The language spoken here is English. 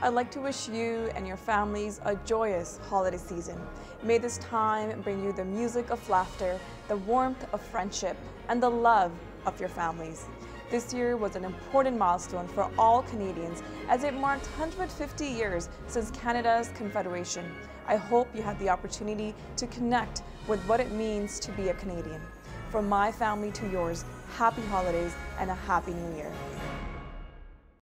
I'd like to wish you and your families a joyous holiday season. May this time bring you the music of laughter, the warmth of friendship, and the love of your families. This year was an important milestone for all Canadians as it marked 150 years since Canada's Confederation. I hope you had the opportunity to connect with what it means to be a Canadian. From my family to yours, happy holidays and a happy new year.